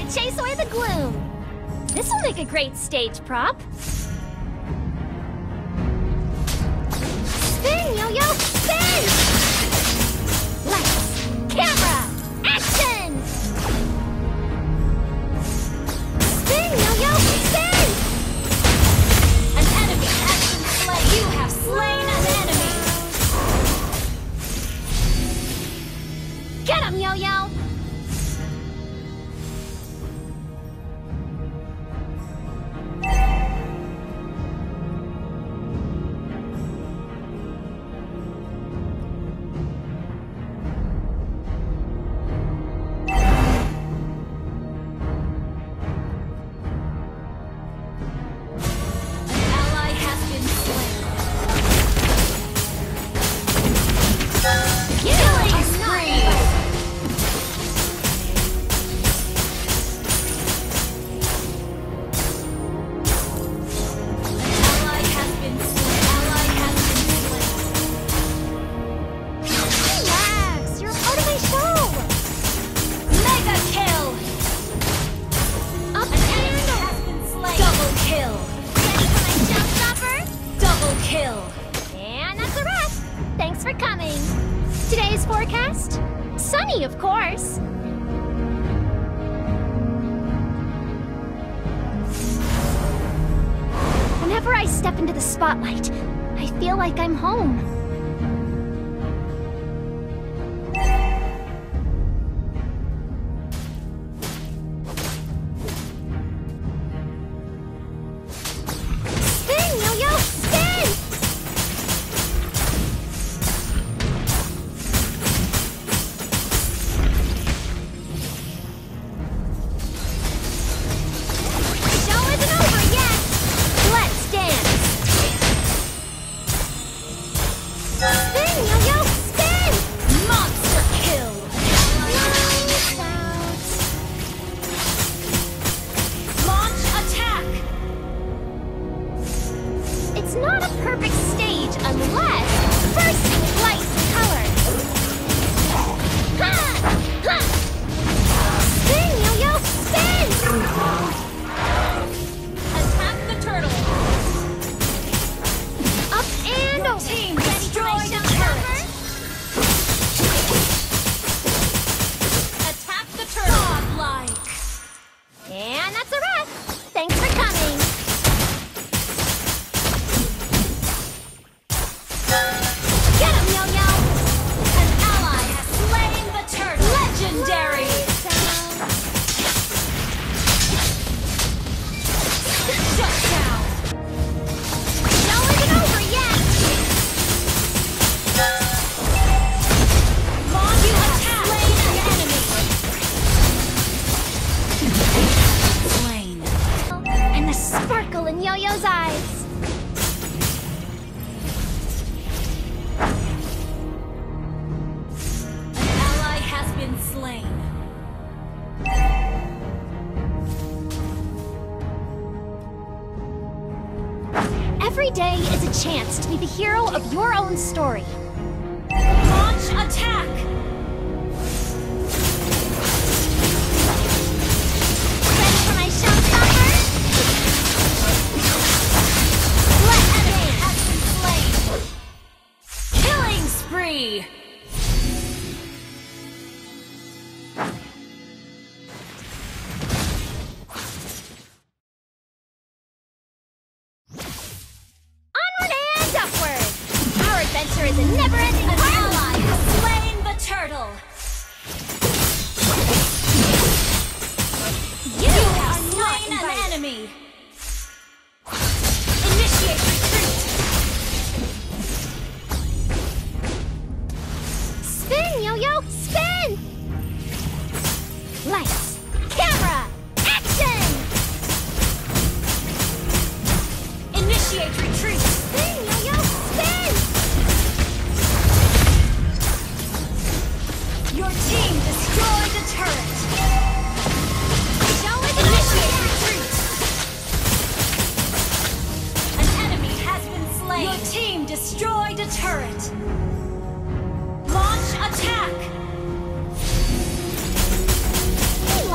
chase away the gloom. This'll make a great stage prop. Spin, yo-yo, spin! Lights, camera, action! Spin, yo-yo, spin! An enemy has been slain. You have slain an enemy. Get him, yo-yo! Today's forecast? Sunny, of course. Whenever I step into the spotlight, I feel like I'm home. Spin, yo-yo, spin! It's not a perfect stage unless first light color. Ha! Ha! Spin, yo-yo, spin! Attack the turtle. Up and over. Team destroy the turret. Attack the turtle. Godlike. And that's a wrap. Thanks for coming. Get him, yo-yo! An ally has slain the turtle! Legendary! Shut down! Show isn't over yet! Launch you attack! Slain an enemy! Slain. And the sparkle in Yo-Yo's eyes! Slain. Every day is a chance to be the hero of your own story. Launch attack! Ready for my showstopper? Let enemy has been slain! Killing spree! Adventure is a never-ending An ally has slain the turtle! You have slain an enemy! Initiate retreat! Spin, yo-yo, spin! Lights, camera, action! Initiate retreat! Spin, yo-yo, spin! Your team destroyed the turret! Show it! Initiate retreat! An enemy has been slain! Your team destroyed a turret! Launch attack!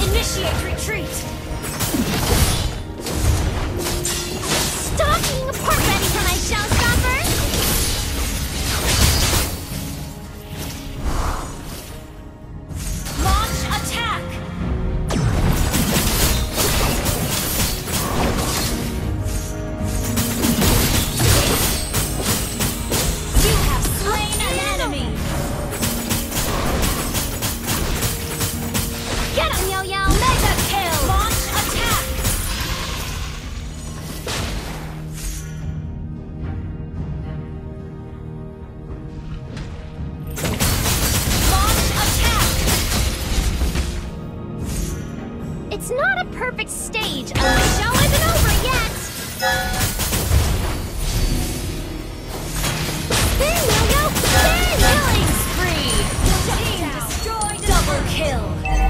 Initiate retreat! Stop being a part ready for my showstopper! Launch attack! You have slain an enemy! Get him, Yo-Yo! Mega kill! Launch attack! Launch attack! It's not a perfect stage, and the show isn't over yet! Spin, Yo-Yo! Spin! Killing spree! Team destroyed! Double kill!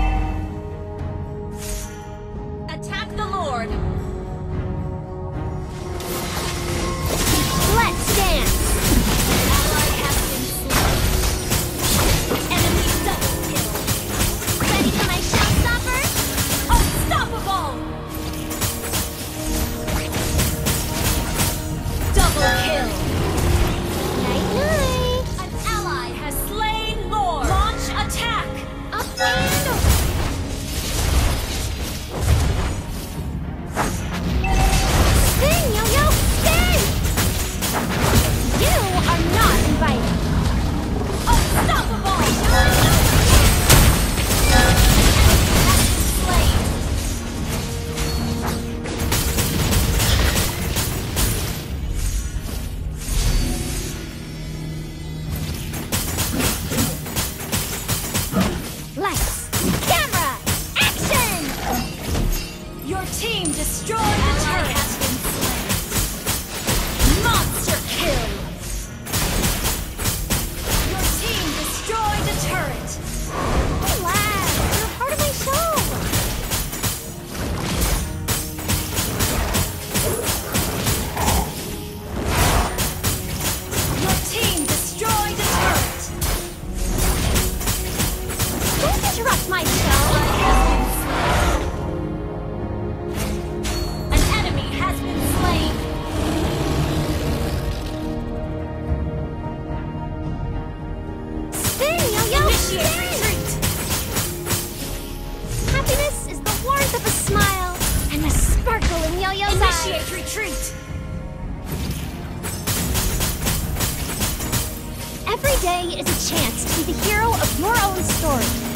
Attack the Lord! Let's dance! Ally has been slain. Enemy double kill. Ready for my showstopper? Unstoppable! Double kill. Night night. An ally has slain Lord. Launch attack. Up and over. Spin, Yo-Yo, spin! You are not invited. Unstoppable! Slain. Lights, camera, action! Your team destroyed the turret. Has been slain. Monster kill. Your team destroyed the turret. Relax, you're part of my show. Your team destroyed the turret. Don't interrupt my show. An enemy has been slain. Spin, Yo-Yo! Initiate retreat! Happiness is the warmth of a smile and the sparkle in Yo-Yo's eyes. Initiate retreat! Every day is a chance to be the hero of your own story.